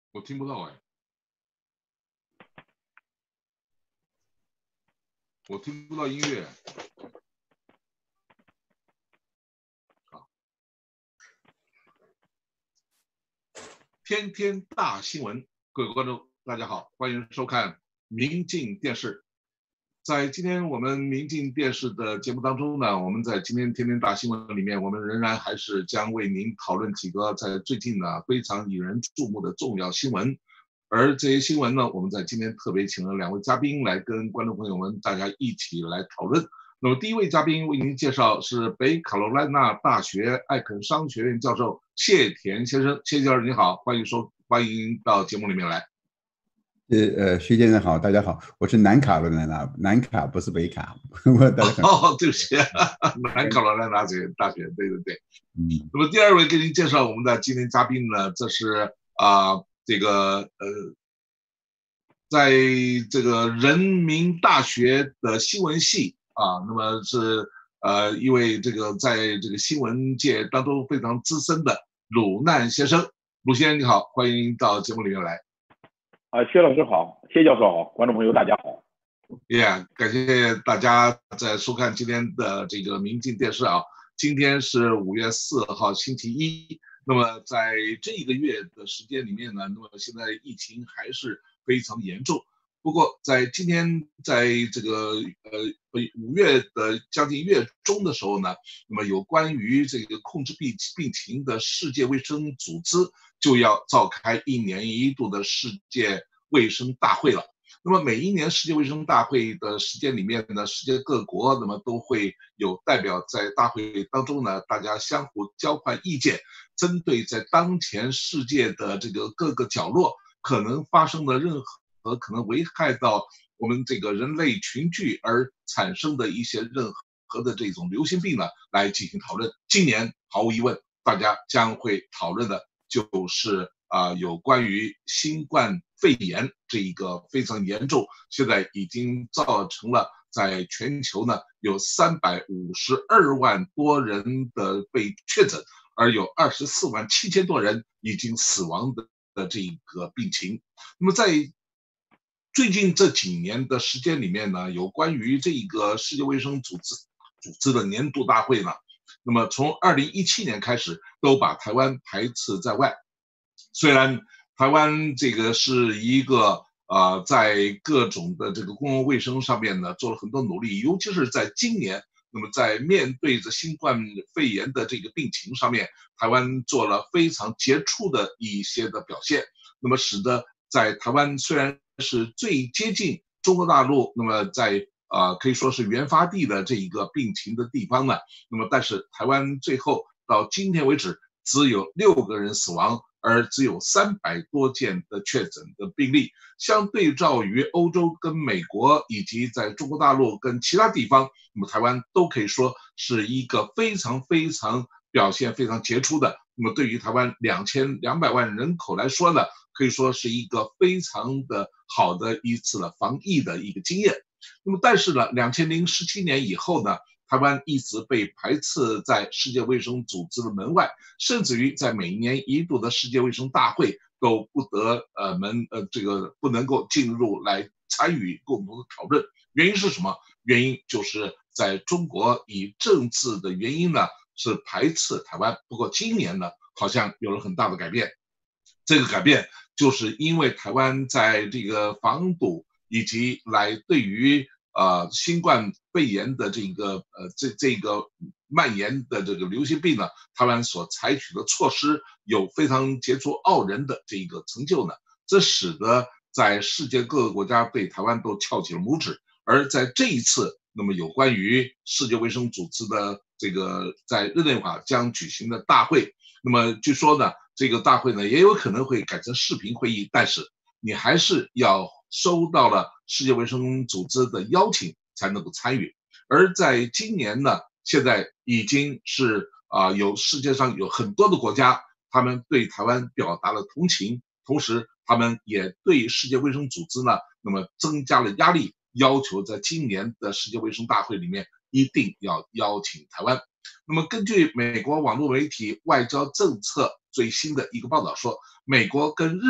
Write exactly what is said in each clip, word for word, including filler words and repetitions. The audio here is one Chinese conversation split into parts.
我听不到哎，我听不到音乐。啊，天天大新闻，各位观众，大家好，欢迎收看明镜电视。在今天我们明镜电视的节目当中呢，我们在今天天天大新闻里面，我们仍然还是将为您讨论几个在最近呢非常引人注目的重要新闻。而这些新闻呢，我们在今天特别请了两位嘉宾来跟观众朋友们大家一起来讨论。那么第一位嘉宾为您介绍是北卡罗来纳大学艾肯商学院教授谢田先生，谢教授你好，欢迎收欢迎到节目里面来。 呃呃，徐先生好，大家好，我是南卡罗来纳，南卡不是北卡，我大家好。哦，对不起，南卡罗来纳大学大学，对对对。嗯，那么第二位给您介绍我们的今天嘉宾呢，这是啊、呃、这个呃，在这个人民大学的新闻系啊，那么是呃一位这个在这个新闻界当中非常资深的鲁难先生，鲁先生你好，欢迎到节目里面来。 啊，薛老师好，谢教授好，观众朋友大家好。 Yeah， 感谢大家在收看今天的这个明镜电视啊。今天是五月四号星期一，那么在这一个月的时间里面呢，那么现在疫情还是非常严重。不过在今天，在这个呃五月的将近月中的时候呢，那么有关于这个控制病病情的世界卫生组织就要召开一年一度的世界卫生大会了。那么每一年世界卫生大会的时间里面呢，世界各国那么都会有代表在大会当中呢，大家相互交换意见，针对在当前世界的这个各个角落可能发生的任何可能危害到我们这个人类群聚而产生的一些任何的这种流行病呢，来进行讨论。今年毫无疑问，大家将会讨论的就是啊、呃，有关于新冠肺炎这一个非常严重，现在已经造成了在全球呢有三百五十二万多人的被确诊，而有二十四万七千多人已经死亡的的这一个病情。那么在最近这几年的时间里面呢，有关于这个世界卫生组织组织的年度大会呢，那么从二零一七年开始都把台湾排斥在外。虽然台湾这个是一个呃，在各种的这个公共卫生上面呢做了很多努力，尤其是在今年，那么在面对着新冠肺炎的这个病情上面，台湾做了非常杰出的一些的表现，那么使得在台湾虽然是最接近中国大陆，那么在呃可以说是原发地的这一个病情的地方呢，那么但是台湾最后到今天为止只有六个人死亡，而只有三百多件的确诊的病例，相对照于欧洲跟美国以及在中国大陆跟其他地方，那么台湾都可以说是一个非常非常表现非常杰出的。那么对于台湾两千两百万人口来说呢，可以说是一个非常的好的一次的防疫的一个经验。那么但是呢，两千零十七年以后呢，台湾一直被排斥在世界卫生组织的门外，甚至于在每年一度的世界卫生大会都不得呃门呃这个不能够进入来参与共同的讨论。原因是什么？原因就是在中国以政治的原因呢是排斥台湾。不过今年呢好像有了很大的改变，这个改变就是因为台湾在这个防堵以及来对于呃，新冠肺炎的这个呃这这个蔓延的这个流行病呢，台湾所采取的措施有非常杰出傲人的这个成就呢，这使得在世界各个国家对台湾都翘起了拇指。而在这一次，那么有关于世界卫生组织的这个在日内瓦将举行的大会，那么据说呢，这个大会呢也有可能会改成视频会议，但是你还是要收到了世界卫生组织的邀请才能够参与。而在今年呢，现在已经是啊、呃，有世界上有很多的国家，他们对台湾表达了同情，同时他们也对世界卫生组织呢，那么增加了压力，要求在今年的世界卫生大会里面一定要邀请台湾。那么根据美国网络媒体外交政策最新的一个报道说，美国跟日本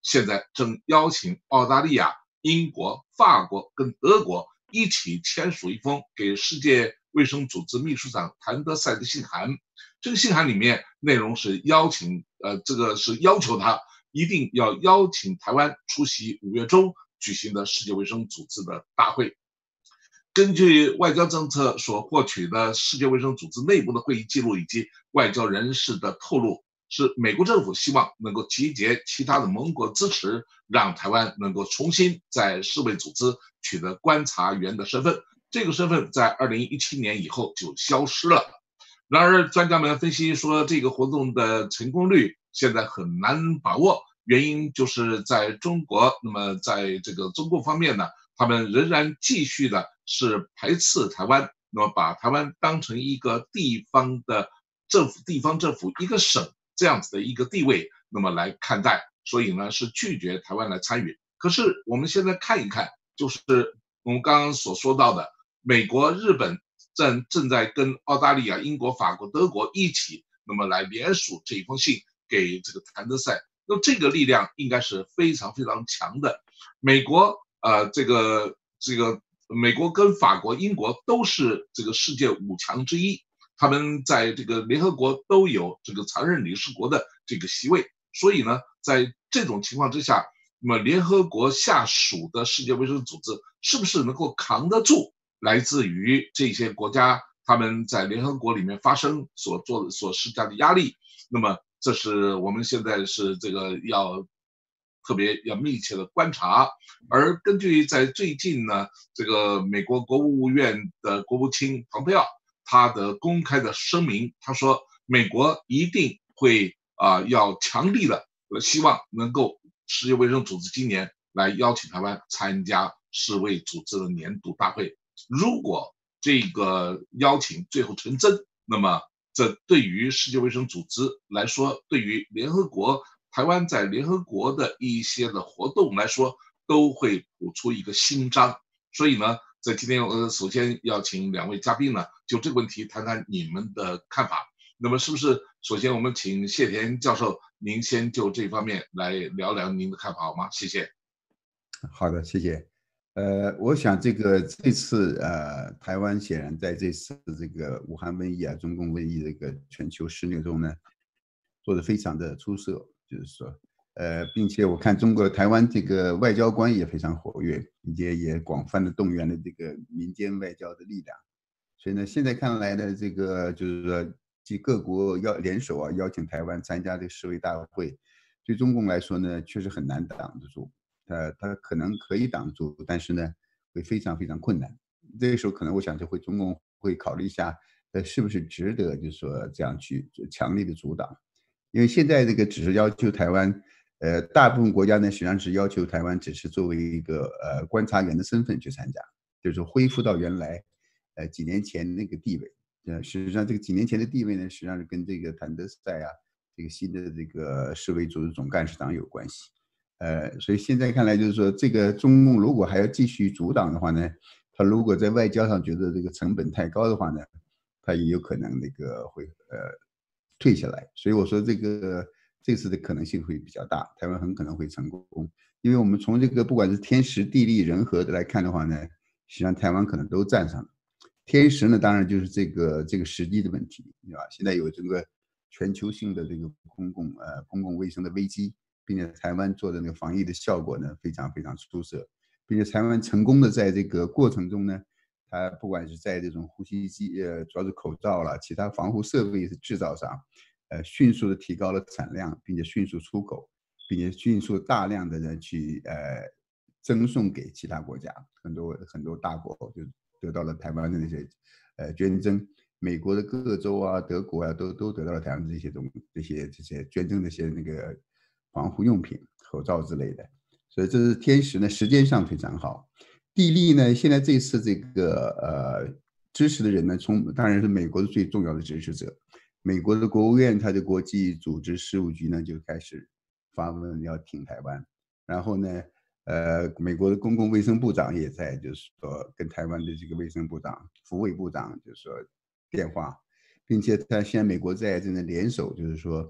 现在正邀请澳大利亚、英国、法国跟德国一起签署一封给世界卫生组织秘书长谭德赛的信函。这个信函里面内容是邀请，呃，这个是要求他一定要邀请台湾出席五月中举行的世界卫生组织的大会。根据外交政策所获取的世界卫生组织内部的会议记录以及外交人士的透露，是美国政府希望能够集结其他的盟国支持，让台湾能够重新在世卫组织取得观察员的身份。这个身份在二零一七年以后就消失了。然而，专家们分析说，这个活动的成功率现在很难把握，原因就是在中国，那么在这个中共方面呢，他们仍然继续的是排斥台湾，那么把台湾当成一个地方的政府、地方政府一个省这样子的一个地位，那么来看待，所以呢是拒绝台湾来参与。可是我们现在看一看，就是我们刚刚所说到的，美国、日本正正在跟澳大利亚、英国、法国、德国一起，那么来联署这一封信给这个谭德赛。那这个力量应该是非常非常强的。美国，呃，这个这个美国跟法国、英国都是这个世界五强之一，他们在这个联合国都有这个常任理事国的这个席位，所以呢，在这种情况之下，那么联合国下属的世界卫生组织是不是能够扛得住来自于这些国家他们在联合国里面发生所做的所施加的压力？那么这是我们现在是这个要特别要密切的观察。而根据在最近呢，这个美国国务院的国务卿蓬佩奥他的公开的声明，他说美国一定会啊、呃、要强力的希望能够世界卫生组织今年来邀请台湾参加世卫组织的年度大会。如果这个邀请最后成真，那么这对于世界卫生组织来说，对于联合国台湾在联合国的一些的活动来说，都会谱出一个新章。所以呢，在今天我首先要请两位嘉宾呢，就这个问题谈谈你们的看法。那么是不是首先我们请谢田教授，您先就这方面来聊聊您的看法好吗？谢谢。 好的，谢谢。呃，我想这个这次呃，台湾显然在这次这个武汉瘟疫啊、中共瘟疫这个全球肆虐中呢，做得非常的出色，就是说，呃，并且我看中国台湾这个外交官也非常活跃，并且也广泛的动员了这个民间外交的力量。所以呢，现在看来呢，这个就是说，即各国要联手啊，邀请台湾参加这个世卫大会，对中共来说呢，确实很难挡得住。呃，他可能可以挡住，但是呢，会非常非常困难。这个时候，可能我想就会中共会考虑一下，呃，是不是值得，就是说这样去强力的阻挡？因为现在这个只是要求台湾，呃，大部分国家呢，实际上是要求台湾只是作为一个呃观察员的身份去参加，就是恢复到原来，呃几年前那个地位。呃，实际上这个几年前的地位呢，实际上是跟这个谭德赛啊，这个新的这个世卫组织总干事长有关系。呃，所以现在看来就是说，这个中共如果还要继续阻挡的话呢，他如果在外交上觉得这个成本太高的话呢，他也有可能那个会呃退下来。所以我说这个这次的可能性会比较大，台湾很可能会成功，因为我们从这个不管是天时地利人和的来看的话呢，实际上台湾可能都占上了。天时呢，当然就是这个这个时机的问题，对吧？现在有这个全球性的这个公共呃公共卫生的危机。并且台湾做的那个防疫的效果呢，非常非常出色，并且台湾成功的在这个过程中呢，它不管是在这种呼吸机，呃，主要是口罩啦，其他防护设备的制造上，呃，迅速的提高了产量，并且迅速出口，并且迅速大量的人去呃赠送给其他国家，很多很多大国就得到了台湾的那些呃捐赠。美国的各州啊、德国啊，都都得到了台湾这些东这些这些捐赠这些那个。防护用品、口罩之类的，所以这是天时呢，时间上非常好。地利呢，现在这次这个呃支持的人呢，从当然是美国的最重要的支持者，美国的国务院，它的国际组织事务局呢就开始发文要挺台湾，然后呢，呃，美国的公共卫生部长也在，就是说跟台湾的这个卫生部长、福卫部长就是说电话，并且他现在美国在正在联手，就是说。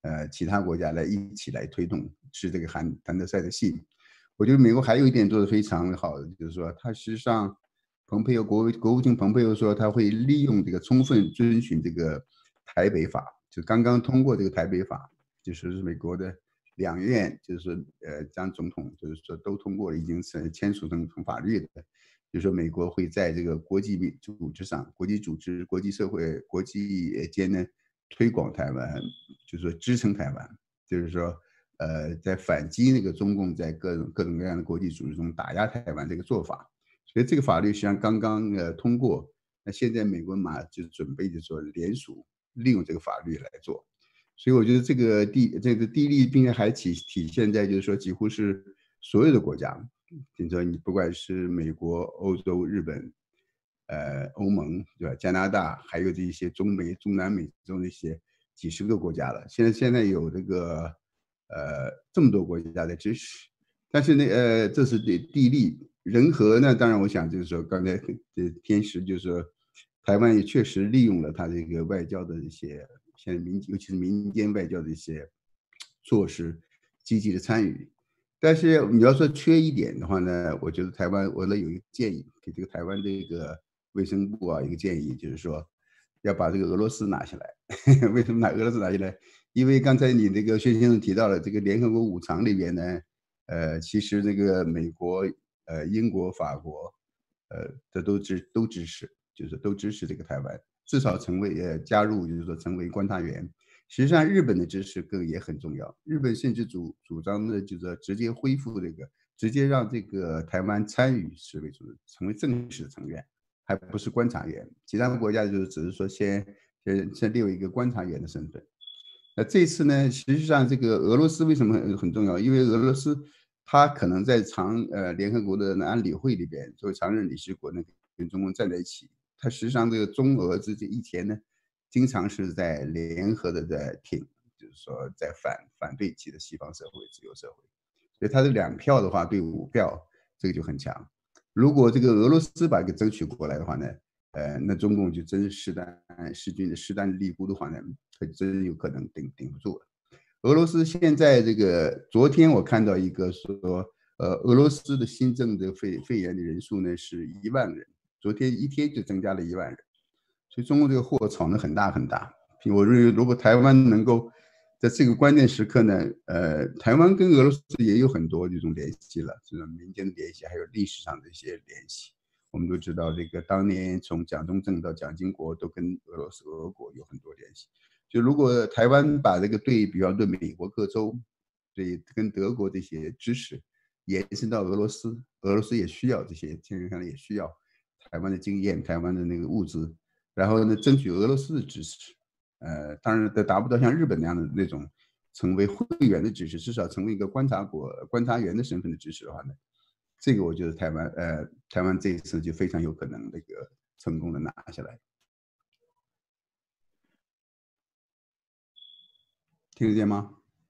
呃其他国家来一起来推动是这个谭谭德赛的信。我觉得美国还有一点做得非常好的，就是说他事实上，蓬佩奥国国务卿蓬佩奥说他会利用这个充分遵循这个台北法，就刚刚通过这个台北法，就是美国的两院就是呃将总统就是说都通过了，已经是签署成成法律的。就是说美国会在这个国际组织上、国际组织、国际社会、国际间呢推广台湾，就是说支撑台湾，就是说。呃，在反击那个中共在各种各种各样的国际组织中打压台湾这个做法，所以这个法律实际上刚刚呃通过，那现在美国马就准备就说联署利用这个法律来做，所以我觉得这个地这个地利，并且还体体现在就是说几乎是所有的国家，比如说你不管是美国、欧洲、日本，呃，欧盟对吧？加拿大，还有这些中美、中南美洲那些几十个国家了，现在现在有这个。呃，这么多国家的支持，但是呢，呃，这是地地利人和呢。当然，我想就是说，刚才这天时就是说，台湾也确实利用了它这个外交的一些，现在民尤其是民间外交的一些措施，积极的参与。但是你要说缺一点的话呢，我觉得台湾我呢有一个建议，给这个台湾这个卫生部啊一个建议，就是说要把这个俄罗斯拿下来。为什么拿俄罗斯拿下来？因为刚才你那个薛先生提到了这个联合国五常里边呢，呃，其实那个美国、呃英国、法国，呃，这都支都支持，就是都支持这个台湾，至少成为呃加入，就是说成为观察员。实际上，日本的支持更也很重要。日本甚至主主张的就是说直接恢复这个，直接让这个台湾参与世卫组织，成为正式成员，还不是观察员。其他国家就是只是说先先先列为一个观察员的身份。那这次呢，实际上这个俄罗斯为什么很很重要？因为俄罗斯它可能在常呃联合国的安理会里边作为常任理事国呢，跟中国站在一起。它实际上这个中俄之间以前呢，经常是在联合的在挺，就是说在反反对其的西方社会、自由社会。所以它的两票的话对五票，这个就很强。如果这个俄罗斯把这个争取过来的话呢，呃，那中共就真是势单势均的势单力孤的话呢，它真有可能顶顶不住了。俄罗斯现在这个，昨天我看到一个说，呃，俄罗斯的新增的肺肺炎的人数呢是一万人，昨天一天就增加了一万人，所以中国这个祸炒得很大很大。我认为，如果台湾能够在这个关键时刻呢，呃，台湾跟俄罗斯也有很多这种联系了，这种民间的联系，还有历史上的一些联系。我们都知道，这个当年从蒋中正到蒋经国都跟俄罗斯、俄国有很多联系。就如果台湾把这个对，比方对美国各州、对跟德国这些支持延伸到俄罗斯，俄罗斯也需要这些，天然上也需要台湾的经验、台湾的那个物资，然后呢，争取俄罗斯的支持。呃，当然，都达不到像日本那样的那种成为会员的支持，至少成为一个观察国、观察员的身份的支持的话呢。这个我觉得台湾呃，台湾这一次就非常有可能那个成功的拿下来。听得见吗？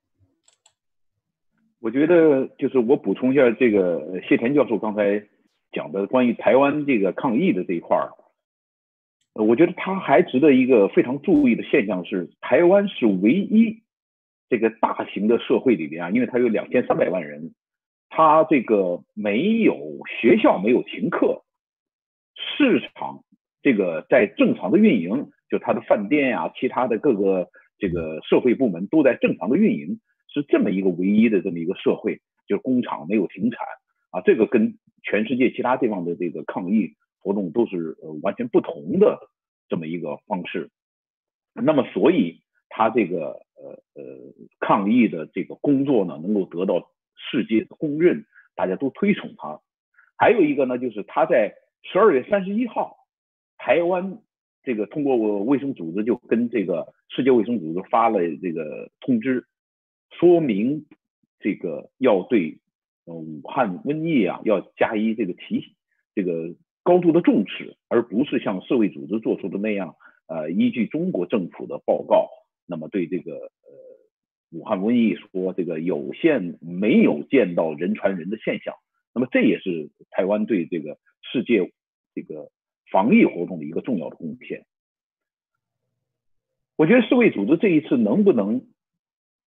我觉得就是我补充一下这个谢田教授刚才讲的关于台湾这个抗疫的这一块儿，我觉得他还值得一个非常注意的现象是，台湾是唯一这个大型的社会里边啊，因为它有两千三百万人。它这个没有学校没有停课，市场这个在正常的运营，就它的饭店呀、啊，其他的各个这个社会部门都在正常的运营，是这么一个唯一的这么一个社会，就是工厂没有停产啊，这个跟全世界其他地方的这个抗疫活动都是呃完全不同的这么一个方式。那么所以它这个呃呃抗疫的这个工作呢，能够得到世界的公认，大家都推崇他。还有一个呢，就是他在十二月三十一号，台湾这个通过卫生组织就跟这个世界卫生组织发了这个通知，说明这个要对武汉瘟疫啊要加以这个提这个高度的重视，而不是像世卫组织做出的那样，呃，依据中国政府的报告，那么对这个呃。武汉瘟疫说这个有限没有见到人传人的现象，那么这也是台湾对这个世界这个防疫活动的一个重要的贡献。我觉得世卫组织这一次能不能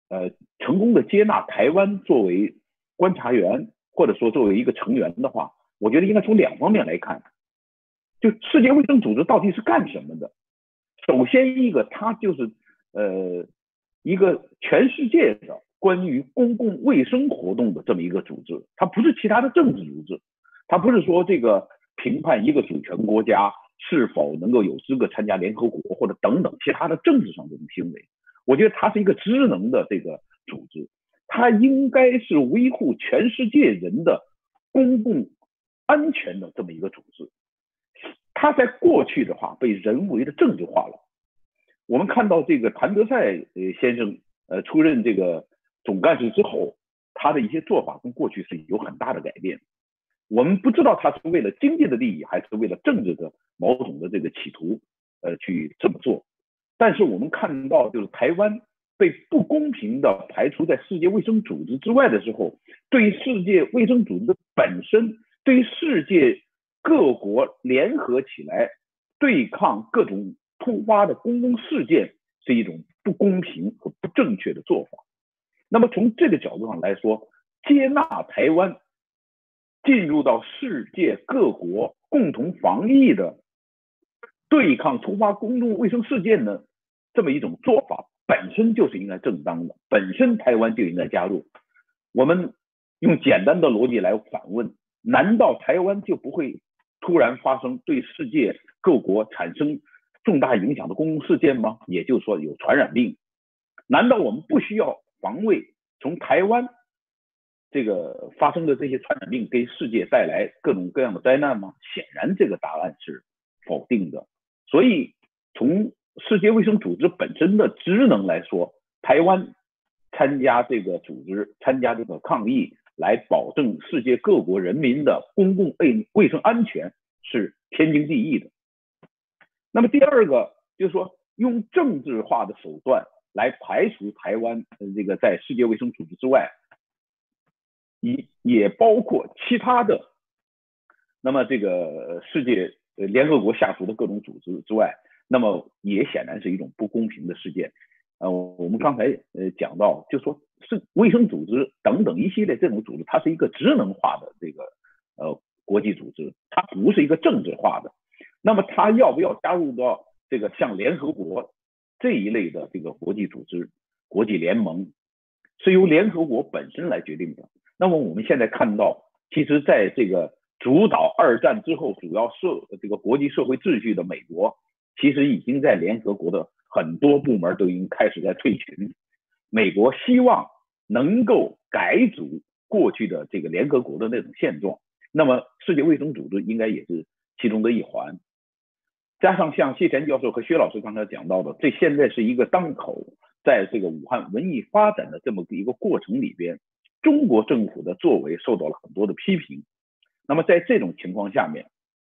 呃成功的接纳台湾作为观察员，或者说作为一个成员的话，我觉得应该从两方面来看。就世界卫生组织到底是干什么的？首先一个，它就是呃一个全世界的关于公共卫生活动的这么一个组织，它不是其他的政治组织，它不是说这个评判一个主权国家是否能够有资格参加联合国或者等等其他的政治上这种行为。我觉得它是一个职能的这个组织，它应该是维护全世界人的公共安全的这么一个组织。它在过去的话被人为的政治化了。我们看到这个谭德赛先生呃出任这个总干事之后，他的一些做法跟过去是有很大的改变。我们不知道他是为了经济的利益，还是为了政治的某种的这个企图呃去这么做。但是我们看到，就是台湾被不公平的排除在世界卫生组织之外的时候，对于世界卫生组织本身，对于世界各国联合起来对抗各种突发的公共事件，是一种不公平和不正确的做法。那么从这个角度上来说，接纳台湾进入到世界各国共同防疫的对抗突发公共卫生事件的这么一种做法，本身就是应该正当的，本身台湾就应该加入。我们用简单的逻辑来反问，难道台湾就不会突然发生对世界各国产生重大影响的公共事件吗？也就是说有传染病，难道我们不需要防卫从台湾这个发生的这些传染病给世界带来各种各样的灾难吗？显然这个答案是否定的。所以从世界卫生组织本身的职能来说，台湾参加这个组织，参加这个抗疫，来保证世界各国人民的公共卫生安全是天经地义的。那么第二个就是说，用政治化的手段来排除台湾这个在世界卫生组织之外，也也包括其他的，那么这个世界联合国下属的各种组织之外，那么也显然是一种不公平的事件。呃，我们刚才呃讲到，就说是卫生组织等等一系列这种组织，它是一个职能化的这个呃国际组织，它不是一个政治化的。那么它要不要加入到这个像联合国这一类的这个国际组织、国际联盟，是由联合国本身来决定的。那么我们现在看到，其实在这个主导二战之后主要社这个国际社会秩序的美国，其实已经在联合国的很多部门都已经开始在退群。美国希望能够改组过去的这个联合国的那种现状，那么世界卫生组织应该也是其中的一环。加上像谢田教授和薛老师刚才讲到的，这现在是一个当口，在这个武汉瘟疫发展的这么一个过程里边，中国政府的作为受到了很多的批评。那么在这种情况下面，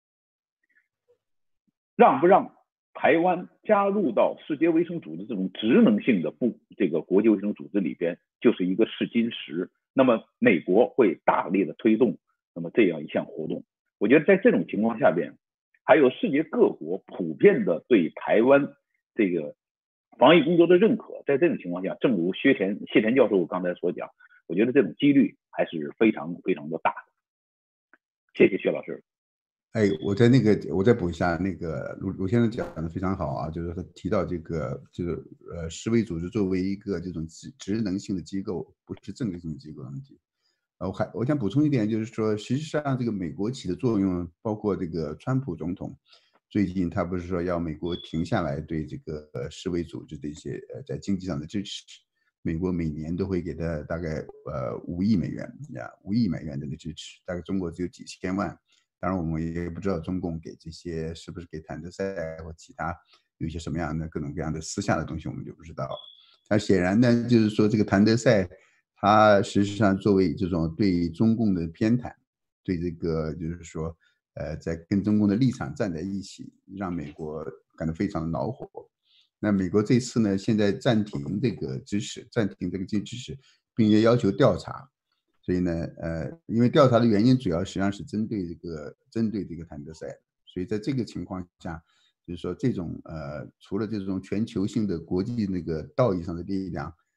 让不让台湾加入到世界卫生组织这种职能性的部这个国际卫生组织里边，就是一个试金石。那么美国会大力的推动那么这样一项活动。我觉得在这种情况下边，还有世界各国普遍的对台湾这个防疫工作的认可，在这种情况下，正如薛田谢田教授刚才所讲，我觉得这种几率还是非常非常的大的。谢谢薛老师。 哎，我在那个，我再补一下，那个卢卢先生讲的非常好啊，就是他提到这个，就是呃，世卫组织作为一个这种职职能性的机构，不是政治性的机构的问题。呃，我还我想补充一点，就是说，实际上这个美国起的作用，包括这个川普总统，最近他不是说要美国停下来对这个世卫组织的一些呃在经济上的支持，美国每年都会给他大概呃五亿美元呀，五亿美元的支持，大概中国只有几千万。当然，我们也不知道中共给这些是不是给谭德赛或其他有一些什么样的各种各样的私下的东西，我们就不知道了。但显然呢，就是说这个谭德赛，他实际上作为这种对中共的偏袒，对这个就是说，呃，在跟中共的立场站在一起，让美国感到非常的恼火。那美国这次呢，现在暂停这个支持，暂停这个支持，并且要求调查。所以呢，呃，因为调查的原因主要实际上是针对这个针对这个谭德赛，所以在这个情况下，就是说这种呃，除了这种全球性的国际那个道义上的力量，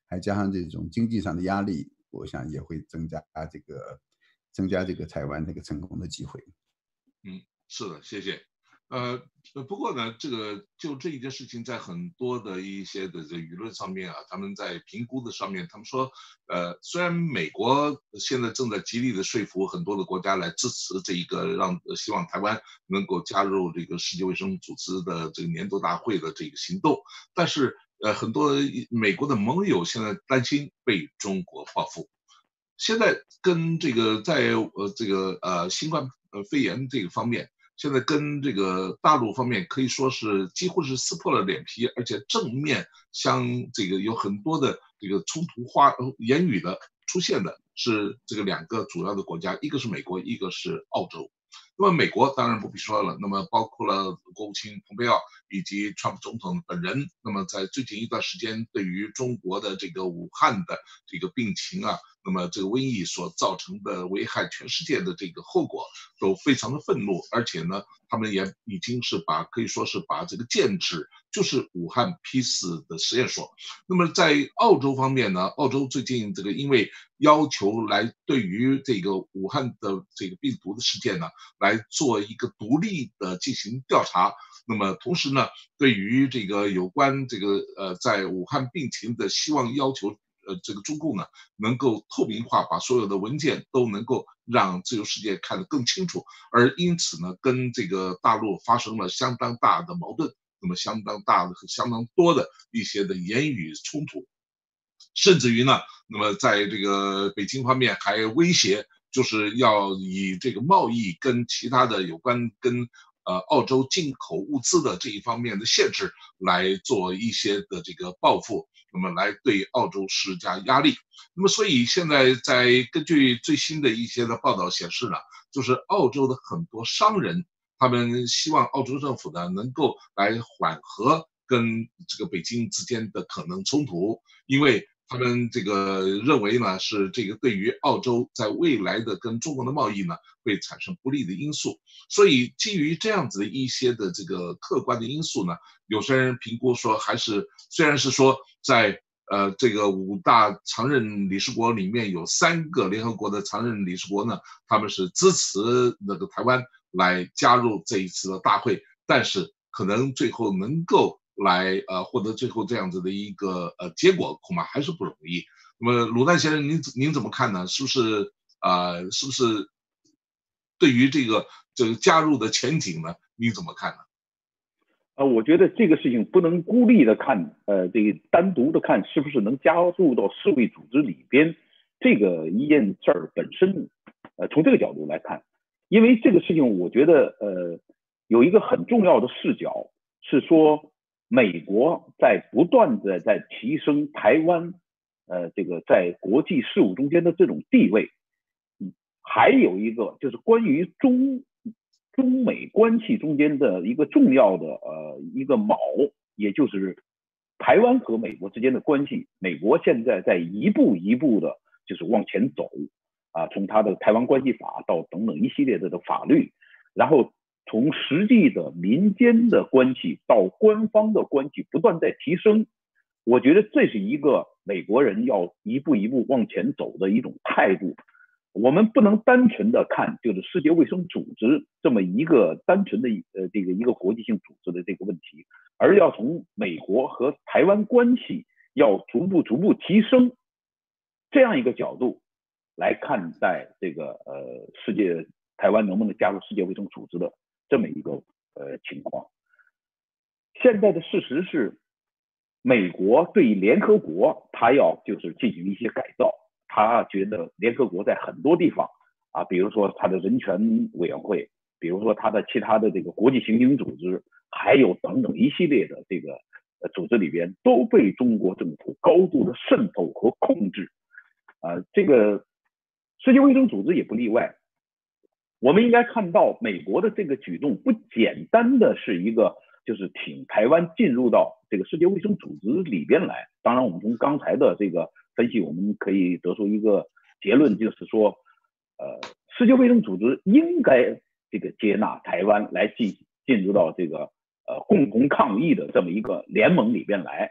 还加上这种经济上的压力，我想也会增加这个增加这个台湾这个成功的机会。 嗯，是的，谢谢。呃，不过呢，这个就这一件事情，在很多的一些的这舆论上面啊，他们在评估的上面，他们说，呃，虽然美国现在正在极力的说服很多的国家来支持这一个让希望台湾能够加入这个世界卫生组织的这个年度大会的这个行动，但是呃，很多美国的盟友现在担心被中国报复。现在跟这个在呃这个呃新冠呃肺炎这个方面，现在跟这个大陆方面可以说是几乎是撕破了脸皮，而且正面相这个有很多的这个冲突话言语的出现的是这个两个主要的国家，一个是美国，一个是澳洲。那么美国当然不必说了，那么包括了国务卿蓬佩奥以及川普总统本人，那么在最近一段时间对于中国的这个武汉的这个病情啊，那么这个瘟疫所造成的危害全世界的这个后果都非常的愤怒，而且呢，他们也已经是把可以说是把这个剑指就是武汉 P 四 的实验所。那么在澳洲方面呢，澳洲最近这个因为要求来对于这个武汉的这个病毒的事件呢，来做一个独立的进行调查。那么同时呢，对于这个有关这个呃在武汉病情的希望要求，呃这个中共呢能够透明化，把所有的文件都能够让自由世界看得更清楚，而因此呢跟这个大陆发生了相当大的矛盾，那么相当大的相当多的一些的言语冲突，甚至于呢，那么在这个北京方面还威胁，就是要以这个贸易跟其他的有关跟呃澳洲进口物资的这一方面的限制来做一些的这个报复，那么来对澳洲施加压力。那么所以现在在根据最新的一些的报道显示呢，就是澳洲的很多商人，他们希望澳洲政府呢能够来缓和跟这个北京之间的可能冲突，因为他们这个认为呢，是这个对于澳洲在未来的跟中国的贸易呢，会产生不利的因素。所以基于这样子的一些的这个客观的因素呢，有些人评估说，还是虽然是说在呃这个五大常任理事国里面有三个联合国的常任理事国呢，他们是支持那个台湾来加入这一次的大会，但是可能最后能够来呃获得最后这样子的一个呃结果，恐怕还是不容易。那么鲁丹先生，您您怎么看呢？是不是呃是不是对于这个这个加入的前景呢？您怎么看呢？ 呃，我觉得这个事情不能孤立的看，呃，这个单独的看是不是能加入到世卫组织里边，这个一件事儿本身，呃，从这个角度来看，因为这个事情，我觉得呃有一个很重要的视角是说，美国在不断的在提升台湾，呃，这个在国际事务中间的这种地位，嗯，还有一个就是关于中。中美关系中间的一个重要的呃一个锚，也就是台湾和美国之间的关系。美国现在在一步一步的，就是往前走啊，从它的台湾关系法到等等一系列的的法律，然后从实际的民间的关系到官方的关系不断在提升。我觉得这是一个美国人要一步一步往前走的一种态度。我们不能单纯的看就是世界卫生组织这么一个单纯的呃这个一个国际性组织的这个问题，而要从美国和台湾关系要逐步逐步提升这样一个角度来看待这个呃世界台湾能不能加入世界卫生组织的这么一个呃情况。现在的事实是，美国对联合国它要就是进行一些改造。他觉得联合国在很多地方啊，比如说他的人权委员会，比如说他的其他的这个国际刑警组织，还有等等一系列的这个组织里边，都被中国政府高度的渗透和控制。啊，这个世界卫生组织也不例外。我们应该看到，美国的这个举动不简单的是一个就是挺台湾进入到这个世界卫生组织里边来。当然，我们从刚才的这个分析，我们可以得出一个结论，就是说，呃，世界卫生组织应该这个接纳台湾来进进入到这个呃共同抗疫的这么一个联盟里边来。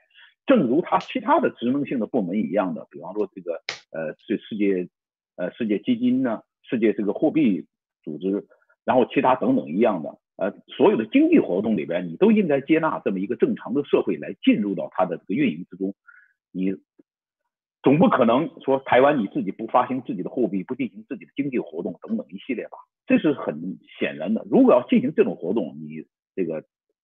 正如它其他的职能性的部门一样的，比方说这个呃世世界呃世界基金呢，世界这个货币组织，然后其他等等一样的，呃所有的经济活动里边，你都应该接纳这么一个正常的社会来进入到它的这个运营之中。你总不可能说台湾你自己不发行自己的货币，不进行自己的经济活动等等一系列吧，这是很显然的。如果要进行这种活动，你这个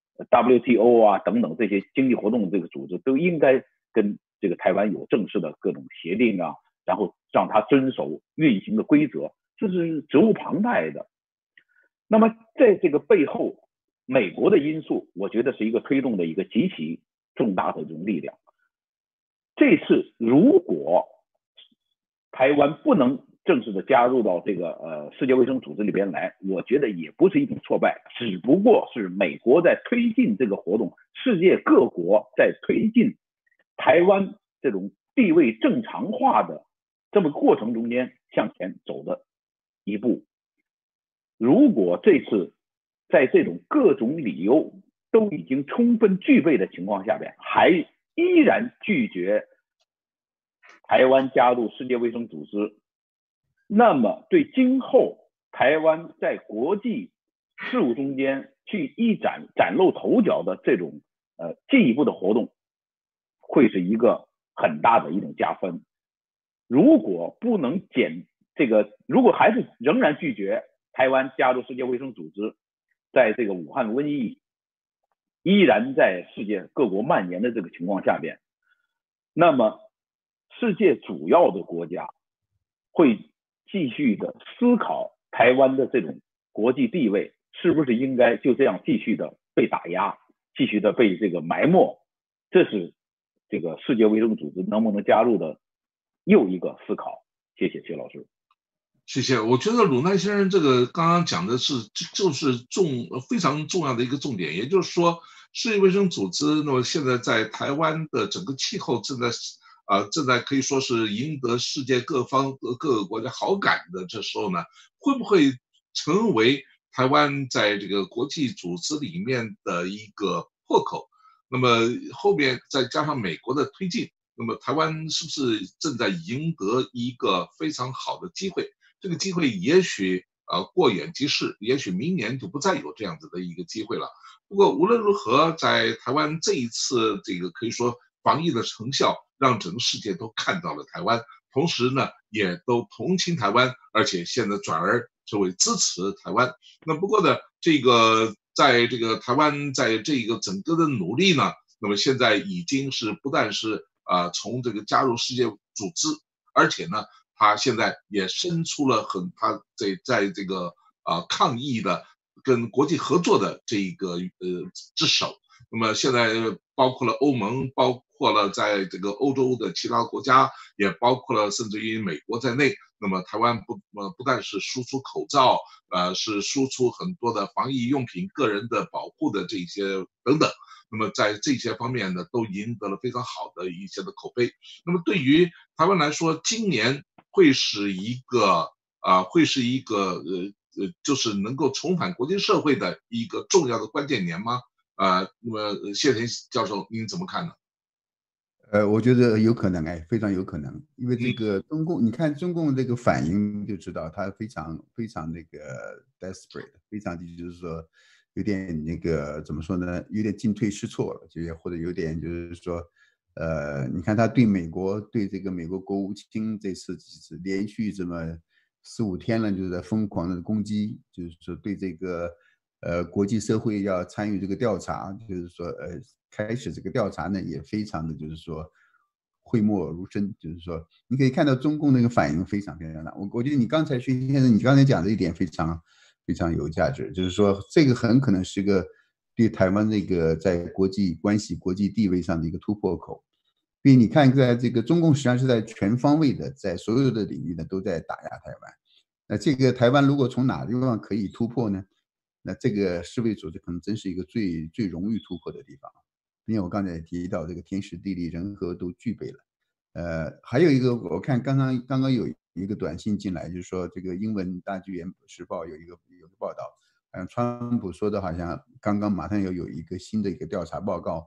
W T O 啊等等这些经济活动这个组织都应该跟这个台湾有正式的各种协定啊，然后让它遵守运行的规则，这是责无旁贷的。那么在这个背后，美国的因素，我觉得是一个推动的一个极其重大的这种力量。这次如果台湾不能正式的加入到这个呃世界卫生组织里边来，我觉得也不是一种挫败，只不过是美国在推进这个活动，世界各国在推进台湾这种地位正常化的这么过程中间向前走的一步。如果这次在这种各种理由都已经充分具备的情况下边，还依然拒绝台湾加入世界卫生组织，那么对今后台湾在国际事务中间去一展崭露头角的这种呃进一步的活动，会是一个很大的一种加分。如果不能减这个，如果还是仍然拒绝台湾加入世界卫生组织，在这个武汉瘟疫依然在世界各国蔓延的这个情况下边，那么世界主要的国家会继续的思考台湾的这种国际地位是不是应该就这样继续的被打压，继续的被这个埋没，这是这个世界卫生组织能不能加入的又一个思考。谢谢谢老师。 谢谢，我觉得鲁奈先生这个刚刚讲的是，就是重非常重要的一个重点，也就是说，世界卫生组织那么现在在台湾的整个气候正在啊、呃、正在可以说是赢得世界各方各个国家好感的这时候呢，会不会成为台湾在这个国际组织里面的一个破口？那么后面再加上美国的推进，那么台湾是不是正在赢得一个非常好的机会？这个机会也许呃过眼即逝，也许明年就不再有这样子的一个机会了。不过无论如何，在台湾这一次这个可以说防疫的成效，让整个世界都看到了台湾，同时呢也都同情台湾，而且现在转而成为支持台湾。那不过呢，这个在这个台湾在这个整个的努力呢，那么现在已经是不但是啊、呃、从这个加入世界组织，而且呢。他现在也伸出了很他在在这个啊、呃、抗疫的跟国际合作的这个呃之手。那么现在包括了欧盟，包括了在这个欧洲的其他国家，也包括了甚至于美国在内。那么台湾不呃不但是输出口罩，呃是输出很多的防疫用品、个人的保护的这些等等。那么在这些方面呢，都赢得了非常好的一些的口碑。那么对于台湾来说，今年会是一个啊、呃，会是一个呃呃，就是能够重返国际社会的一个重要的关键年吗？呃，那么谢田教授您怎么看呢？ 呃，我觉得有可能，哎，非常有可能，因为这个中共，你看中共这个反应就知道，他非常非常那个 desperate， 非常就是说有点那个怎么说呢，有点进退失措了，就或者有点就是说。呃，你看他对美国，对这个美国国务卿这次是连续这么四五天了，就是在疯狂的攻击，就是说对这个呃国际社会要参与这个调查，就是说呃开始这个调查呢也非常的就是说讳莫如深，就是说你可以看到中共那个反应非常非常大。我我觉得你刚才薛先生你刚才讲的一点非常非常有价值，就是说这个很可能是个。对台湾这个在国际关系、国际地位上的一个突破口，因为你看，在这个中共实际上是在全方位的，在所有的领域呢都在打压台湾。那这个台湾如果从哪个地方可以突破呢？那这个世卫组织可能真是一个最最容易突破的地方，因为我刚才也提到这个天时地利人和都具备了。呃，还有一个，我看刚刚刚刚有一个短信进来，就是说这个英文大剧院时报有一个有个报道。嗯，川普说的好像刚刚马上要有一个新的一个调查报告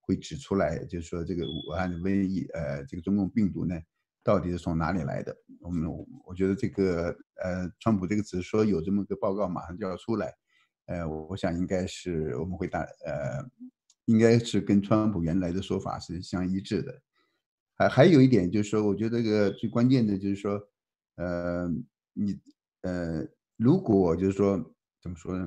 会指出来，就是说这个武汉的瘟疫，呃，这个中共病毒呢，到底是从哪里来的？我们我觉得这个呃，川普这个只是说有这么个报告马上就要出来，呃，我想应该是我们会大呃，应该是跟川普原来的说法是相一致的。还还有一点就是说，我觉得这个最关键的就是说，呃，你呃，如果就是说怎么说呢？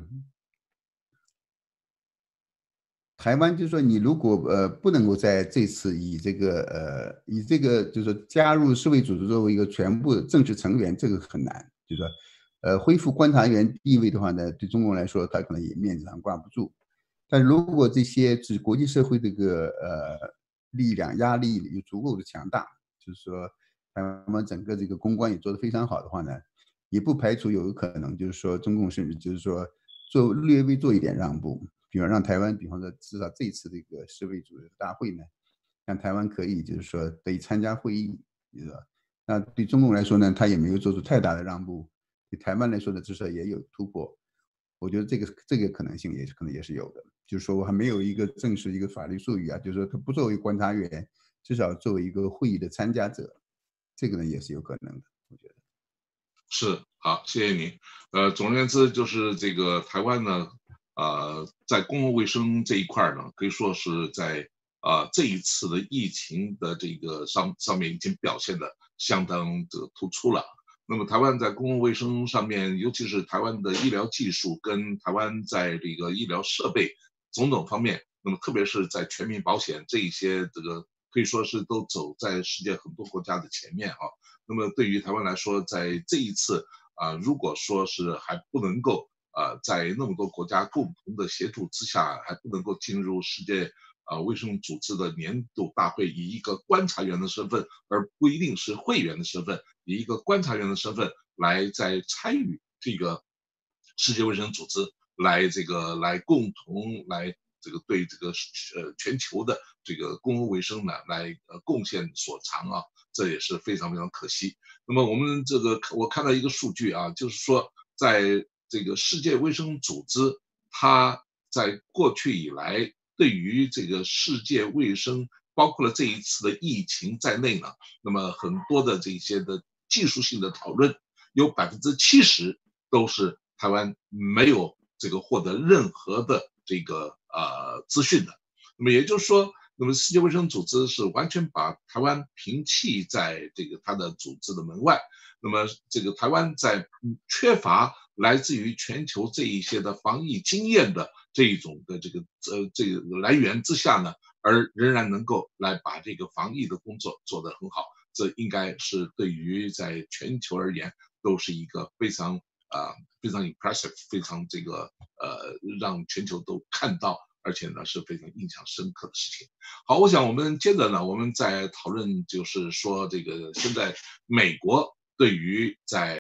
台湾就是说，你如果呃不能够在这次以这个呃以这个就是说加入世卫组织作为一个全部正式成员，这个很难。就是说，呃，恢复观察员地位的话呢，对中国来说，他可能也面子上挂不住。但如果这些是国际社会这个呃力量压力有足够的强大，就是说台湾整个这个公关也做得非常好的话呢，也不排除有可能就是说中共甚至就是说做略微做一点让步。比方让台湾，比方说至少这一次这个世卫组织大会呢，让台湾可以就是说得以参加会议，是吧？那对中共来说呢，他也没有做出太大的让步；对台湾来说呢，至少也有突破。我觉得这个这个可能性也是可能也是有的。就是说我还没有一个正式一个法律术语啊，就是说他不作为观察员，至少作为一个会议的参加者，这个呢也是有可能的，我觉得。 是，好，谢谢您。呃，总而言之，就是这个台湾呢。呃，在公共卫生这一块呢，可以说是在呃这一次的疫情的这个上上面已经表现的相当的突出了。那么台湾在公共卫生上面，尤其是台湾的医疗技术跟台湾在这个医疗设备种种方面，那么特别是在全民保险这一些这个可以说是都走在世界很多国家的前面啊。那么对于台湾来说，在这一次啊、呃，如果说是还不能够呃，在那么多国家共同的协助之下，还不能够进入世界呃卫生组织的年度大会，以一个观察员的身份，而不一定是会员的身份，以一个观察员的身份来在参与这个世界卫生组织，来这个来共同来这个对这个呃全球的这个公共卫生呢来呃贡献所长啊，这也是非常非常可惜。那么我们这个我看到一个数据啊，就是说在这个世界卫生组织，它在过去以来对于这个世界卫生，包括了这一次的疫情在内呢，那么很多的这些的技术性的讨论，有百分之七十都是台湾没有这个获得任何的这个呃资讯的。那么也就是说，那么世界卫生组织是完全把台湾摒弃在这个它的组织的门外。那么这个台湾在缺乏来自于全球这一些的防疫经验的这一种的这个呃这个来源之下呢，而仍然能够来把这个防疫的工作做得很好，这应该是对于在全球而言都是一个非常啊、呃、非常 impressive， 非常这个呃让全球都看到。而且呢是非常印象深刻的事情。好，我想我们接着呢，我们再讨论，就是说这个现在美国对于在